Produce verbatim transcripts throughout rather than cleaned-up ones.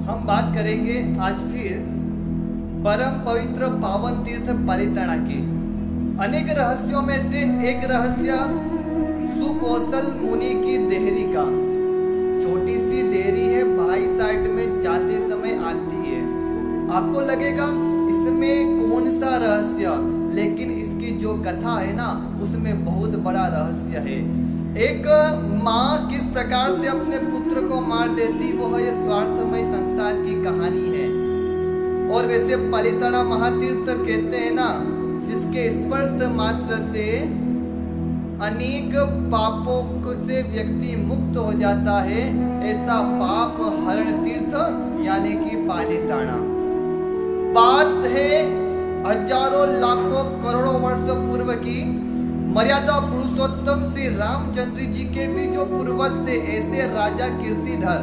हम बात करेंगे आज फिर परम पवित्र पावन तीर्थ पालिताना की। अनेक रहस्यों में से एक रहस्य सुकौशल मुनि की देहरी का। छोटी सी देहरी है, बाई साइड में जाते समय आती है। आपको लगेगा इसमें कौन सा रहस्य, लेकिन इसकी जो कथा है ना उसमें बहुत बड़ा रहस्य है। एक माँ किस प्रकार से अपने पुत्र को मार देती, वो ये स्वार्थमय संसार की कहानी है। और वैसे पालिताना महातीर्थ कहते हैं ना, जिसके स्पर्श मात्र से अनेक पापों से व्यक्ति मुक्त हो जाता है, ऐसा पाप हरण तीर्थ यानी कि पालिताना। बात है हजारों लाखों करोड़ों वर्ष पूर्व की। मर्यादा पुरुषोत्तम श्री रामचंद्र जी के भी जो पूर्वज थे, ऐसे राजा कीर्तिधर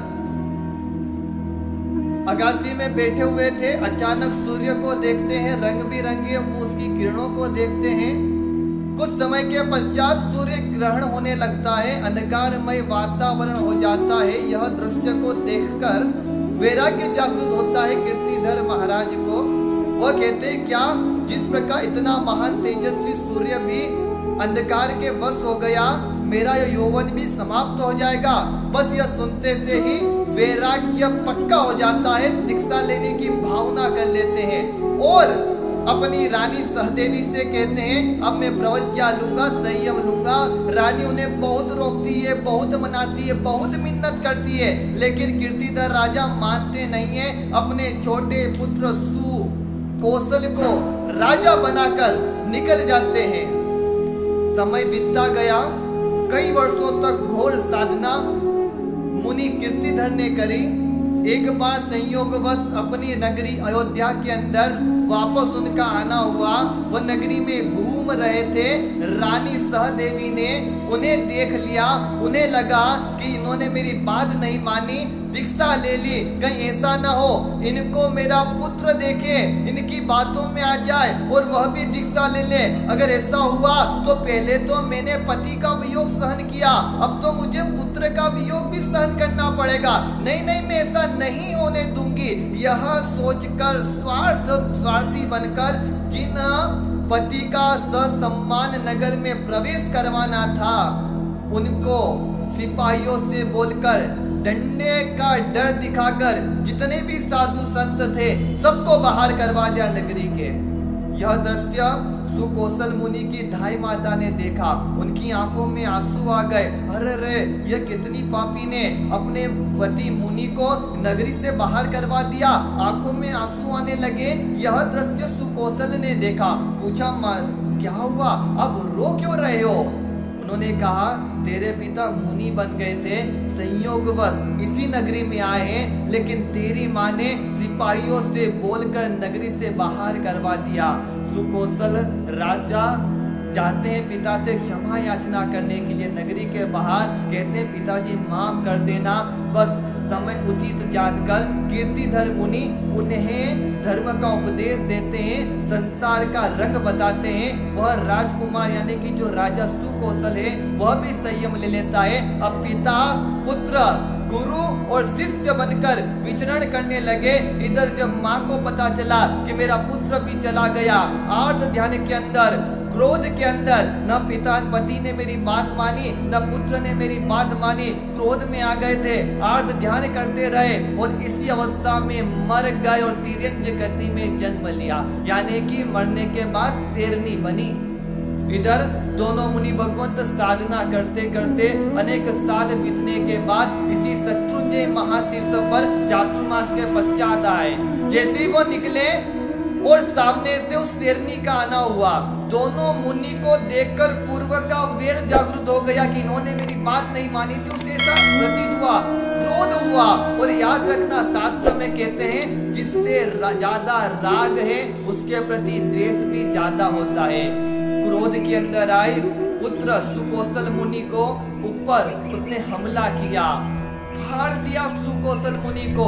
अगासी में बैठे हुए थे। अचानक सूर्य को देखते हैं, रंग बिरंगे उसकी किरणों को देखते हैं। कुछ समय के पश्चात सूर्य ग्रहण होने लगता है, अंधकारमय वातावरण हो जाता है। यह दृश्य को देखकर वैराग्य जागृत होता है कीर्तिधर महाराज को। वह कहते हैं, क्या जिस प्रकार इतना महान तेजस्वी सूर्य भी अंधकार के वश हो गया, मेरा यह यौवन भी समाप्त हो जाएगा। बस यह सुनते से ही वैराग्य पक्का हो जाता है, दीक्षा लेने की भावना कर लेते हैं और अपनी रानी सहदेवी से कहते हैं, अब मैं प्रवज्ञा लूंगा, संयम लूंगा। रानी उन्हें बहुत रोकती है, बहुत मनाती है, बहुत मिन्नत करती है, लेकिन कीर्तिधर राजा मानते नहीं है। अपने छोटे पुत्र सुकौशल को राजा बनाकर निकल जाते हैं। समय बीतता गया, कई वर्षों तक घोर साधना मुनि कीर्तिधर ने करी। एक बार संयोगवश अपनी नगरी अयोध्या के अंदर वापस उनका आना हुआ। वह नगरी में घूम रहे थे, रानी सहदेवी ने उन्हें देख लिया। उन्हें लगा कि इन्होंने मेरी बात नहीं मानी, दीक्षा ले ली, कहीं ऐसा ना हो इनको मेरा पुत्र देखे, इनकी बातों में आ जाए और वह भी दीक्षा ले ले। अगर ऐसा हुआ तो पहले तो मैंने पति का वियोग सहन किया, अब तो मुझे पुत्र का वियोग भी सहन करना पड़ेगा। नहीं नहीं, मैं ऐसा नहीं होने दूंगी। यह सोचकर स्वार्थ स्वार्थी बनकर जिन पति का ससम्मान नगर में प्रवेश करवाना था, उनको सिपाहियों से बोलकर डंडे का डर दिखाकर जितने भी साधु संत थे सबको बाहर करवा दिया नगरी के। यह दृश्य सुकौशल मुनि की धाई माता ने देखा, उनकी आंखों में आंसू आ गए। अरे रे, यह कितनी पापी ने अपने पति मुनि को नगरी से बाहर करवा दिया। आंखों में आंसू आने लगे। यह दृश्य सुकौशल ने देखा, पूछा, क्या हुआ, अब रो क्यों रहे हो? उन्होंने कहा, तेरे पिता मुनि बन गए थे, संयोगवश इसी नगरी में आए हैं, लेकिन तेरी माँ ने सिपाहियों से बोलकर नगरी से बाहर करवा दिया। सुकौशल राजा जाते हैं पिता से क्षमा याचना करने के लिए नगरी के बाहर। कहते हैं, पिताजी माफ कर देना। बस समय उचित जानकर कीर्तिधर मुनि उन्हें धर्म का उपदेश देते हैं, संसार का रंग बताते हैं। वह राजकुमार यानी कि जो राजा सुकौशल है वह भी संयम ले लेता है। अब पिता पुत्र गुरु और शिष्य बनकर विचरण करने लगे। इधर जब माँ को पता चला कि मेरा पुत्र भी चला गया, आर्त ध्यान के अंदर, क्रोध के अंदर, न पिता पति ने मेरी बात मानी, न पुत्र ने मेरी बात मानी, क्रोध में आ गए थे, आर्त ध्यान करते रहे और इसी अवस्था में मर गए और तिर्यंज गति में जन्म लिया, यानी कि मरने के बाद शेरनी बनी। इधर दोनों मुनि भगवंत साधना करते करते अनेक साल बीतने के बाद इसी शत्रुंजय महातीर्थ पर चातुर्मास के पश्चात आए। जैसे ही वो निकले और सामने से उस शेरनी का आना हुआ, दोनों मुनि को देखकर पूर्व का वेर जागृत हो गया कि इन्होंने मेरी बात नहीं मानी थी। उसे ऐसा प्रतीत हुआ, क्रोध हुआ। और याद रखना, शास्त्र में कहते हैं, जिससे ज्यादा राग है उसके प्रति द्वेष भी ज्यादा होता है। क्रोध के अंदर आए पुत्र सुकौशल मुनि को ऊपर उसने हमला किया, फाड़ दिया सुकौशल मुनि को।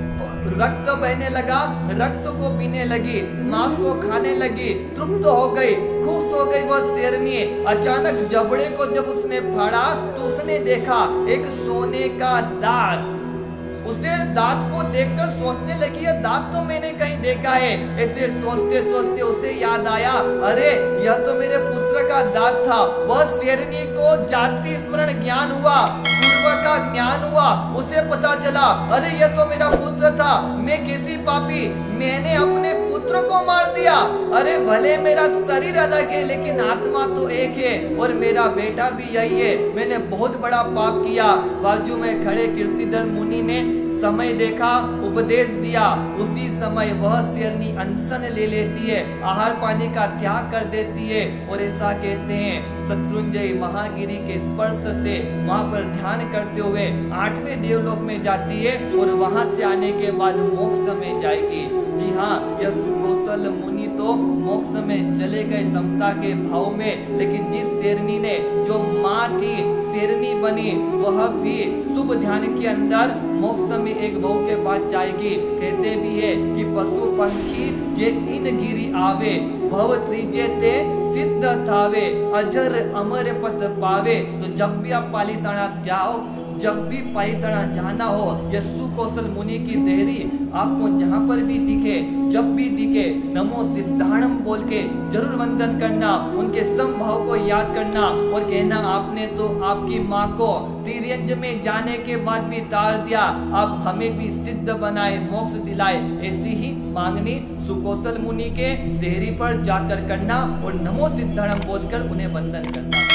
रक्त बहने लगा, रक्त को पीने लगी, मांस को खाने लगी, तृप्त हो गई, खुश हो गई वह शेरनी। अचानक जबड़े को जब उसने फाड़ा तो उसने देखा एक सोने का दांत उसे दांत को देखकर सोचने लगी, यह दांत तो मैंने कहीं देखा है। ऐसे सोचते सोचते उसे याद आया, अरे यह तो मेरे पुत्र का दांत था। वह शेरनी को जाति स्मरण ज्ञान हुआ, पूर्व का ज्ञान हुआ। उसे पता चला, अरे यह तो मेरा पुत्र था, मैं कैसी पापी, मैंने अपने पुत्र को मार दिया। अरे भले मेरा शरीर अलग है लेकिन आत्मा तो एक है और मेरा बेटा भी यही है। मैंने बहुत बड़ा पाप किया। बाजू में खड़े कीर्तिधर मुनि ने समय देखा, उपदेश दिया। उसी समय वह शेरनी अनशन ले लेती है, आहार पानी का त्याग कर देती है और ऐसा कहते हैं शत्रुंजय महागिरी के स्पर्श से वहां पर ध्यान करते हुए आठवें देवलोक में जाती है और वहां से आने के बाद मोक्ष में जाएगी। जी हाँ, यह सुकौशल मुनि तो मोक्ष में चले गए समता के भाव में, लेकिन जिस शेरनी ने जो माँ थी शेरनी बनी वह भी शुभ ध्यान के अंदर मोक्ष में एक भाव के बाद जाएगी। कहते भी है कि पशु पंखी जे इन गिरी आवे, भव त्रिजे ते सिद्ध थावे, अजर अमर पत पावे। तो जब भी आप पालीताना जाओ, जब भी पालीताना जाना हो, यह सुकौशल मुनि की देहरी आपको जहां पर भी दिखे, जब भी दिखे नमो सिद्धाणम बोल के जरूर वंदन करना, उनके समभाव को याद करना और कहना आपने तो आपकी माँ को तिर्यंज में जाने के बाद भी तार दिया, आप हमें भी सिद्ध बनाए, मोक्ष दिलाए। ऐसी ही मांगनी सुकौशल मुनि के देहरी पर जाकर करना और नमो सिद्धाणम बोलकर उन्हें वंदन करना।